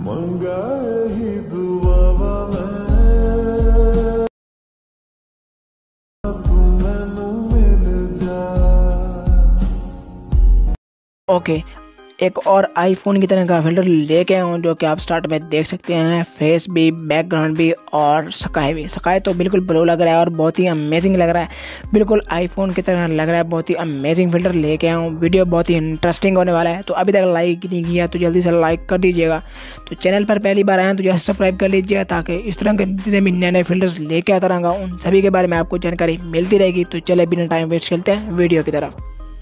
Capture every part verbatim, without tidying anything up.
मंगा ही दुआवा मैं तू मैनू मिल जा। ओके, एक और आईफोन की तरह का फिल्टर लेके आया हूँ जो कि आप स्टार्ट में देख सकते हैं। फेस भी, बैकग्राउंड भी और स्काई भी। स्काई तो बिल्कुल ब्लू लग रहा है और बहुत ही अमेजिंग लग रहा है, बिल्कुल आईफोन की तरह लग रहा है। बहुत ही अमेजिंग फिल्टर लेके आया हूँ। वीडियो बहुत ही इंटरेस्टिंग होने वाला है। तो अभी तक लाइक नहीं किया तो जल्दी से लाइक कर दीजिएगा। तो चैनल पर पहली बार आए तो जैसे सब्सक्राइब कर लीजिएगा ताकि इस तरह के जितने भी नए नए फिल्टर्स लेके आता रहूँगा उन सभी के बारे में आपको जानकारी मिलती रहेगी। तो चले बिना टाइम वेस्ट चलते हैं वीडियो की तरफ।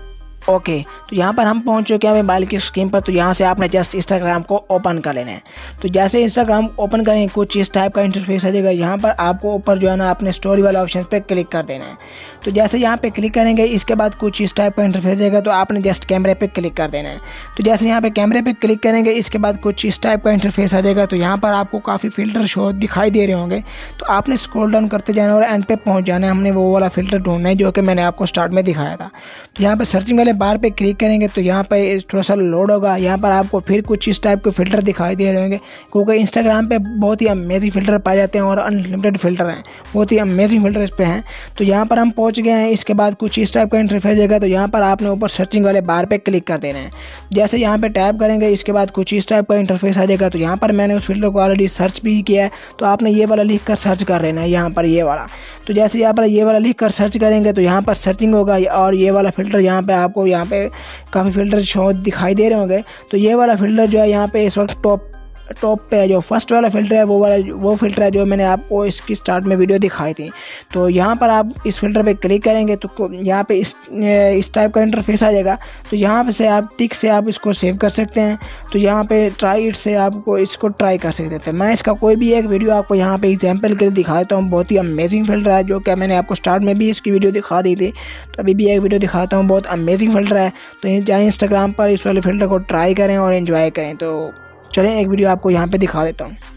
ओके okay, तो यहाँ पर हम पहुँच चुके हैं मोबाइल की स्क्रीन पर। तो यहाँ से आपने जस्ट इंस्टाग्राम को ओपन कर लेना है। तो जैसे इंस्टाग्राम ओपन करें कुछ इस टाइप का इंटरफेस आ जाएगा। यहाँ पर आपको ऊपर जो है ना अपने स्टोरी वाला ऑप्शन पे क्लिक कर देना है। तो जैसे यहाँ पे क्लिक करेंगे इसके बाद कुछ इस टाइप का इंटरफेस आएगा। तो आपने जस्ट कैमरे पे क्लिक कर देना है। तो जैसे यहाँ पे कैमरे पे क्लिक करेंगे इसके बाद कुछ इस टाइप का इंटरफेस आ जाएगा। तो यहाँ पर आपको काफ़ी फिल्टर शो दिखाई दे रहे होंगे। तो आपने स्क्रॉल डाउन करते जाना और एंड पे पहुँच जाना है। हमने वो वाला फिल्टर ढूंढना है जो कि मैंने आपको स्टार्ट में दिखाया था। तो यहाँ पर सर्चिंग वाले बार पे क्लिक करेंगे तो यहाँ पर थोड़ा सा लोड होगा। यहाँ पर आपको फिर कुछ इस टाइप के फिल्टर दिखाई दे रहे होंगे क्योंकि इंस्टाग्राम पे बहुत ही अमेजिंग फिल्टर पाए जाते हैं और अनलिमिटेड फिल्टर हैं, बहुत ही अमेजिंग फिल्टर इस पे हैं। तो यहाँ पर हम पहुँच गए हैं। इसके बाद कुछ इस टाइप का इंटरफेस आएगा। तो यहाँ पर आपने ऊपर सर्चिंग वाले बार पे क्लिक कर देना है। जैसे यहाँ पे टैप करेंगे इसके बाद कुछ इस टाइप का इंटरफेस आ जाएगा। तो यहाँ पर मैंने उस फिल्टर को ऑलरेडी सर्च भी किया है। तो आपने ये वाला लिख कर सर्च कर लेना है यहाँ पर ये वाला। तो जैसे यहाँ पर ये वाला लिख कर सर्च करेंगे तो यहाँ पर सर्चिंग होगा और ये वाला फिल्टर यहाँ पे आपको यहाँ पे काफ़ी फिल्टर शो दिखाई दे रहे होंगे। तो ये वाला फिल्टर जो है यहाँ पे इस वक्त टॉप टॉप पे है। जो फर्स्ट वाला फिल्टर है वो वाला वो फिल्टर है जो मैंने आपको इसकी स्टार्ट में वीडियो दिखाई थी। तो यहाँ पर आप इस फिल्टर पे क्लिक करेंगे तो यहाँ पे इस इस टाइप का इंटरफेस आ जाएगा। तो यहाँ पे से आप टिक से आप इसको सेव कर सकते हैं। तो यहाँ पे ट्राई इट से आपको इसको ट्राई कर सकते हैं। मैं इसका कोई भी एक वीडियो आपको यहाँ पे एग्जाम्पल के लिए दिखा देता हूँ। बहुत ही अमेजिंग फिल्टर है जो कि मैंने आपको स्टार्ट में भी इसकी वीडियो दिखा दी थी। तो अभी भी एक वीडियो दिखाता हूँ, बहुत अमेजिंग फिल्टर है। तो जाए इंस्टाग्राम पर इस वाले फिल्टर को ट्राई करें और एंजॉय करें। तो चलें एक वीडियो आपको यहाँ पे दिखा देता हूँ।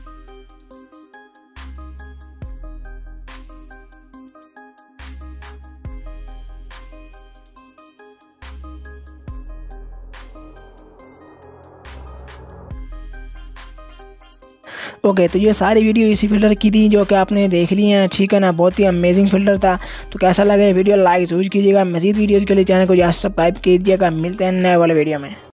ओके okay, तो ये सारी वीडियो इसी फिल्टर की थी जो कि आपने देख ली है, ठीक है ना। बहुत ही अमेजिंग फिल्टर था। तो कैसा लगा वीडियो लाइक जरूर कीजिएगा। मजीद वीडियोज़ के लिए चैनल को सब्सक्राइब कीजिएगा। मिलते हैं नए वाले वीडियो में।